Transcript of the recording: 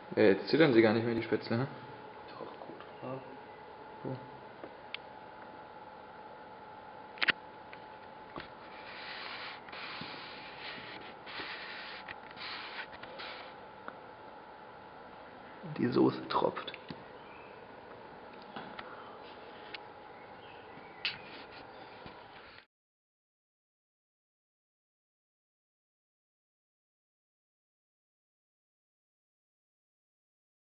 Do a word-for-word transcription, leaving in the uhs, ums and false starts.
Ja, jetzt zittern sie gar nicht mehr, die Spätzle, ne? Ist auch gut. Ja. So. Die Soße tropft.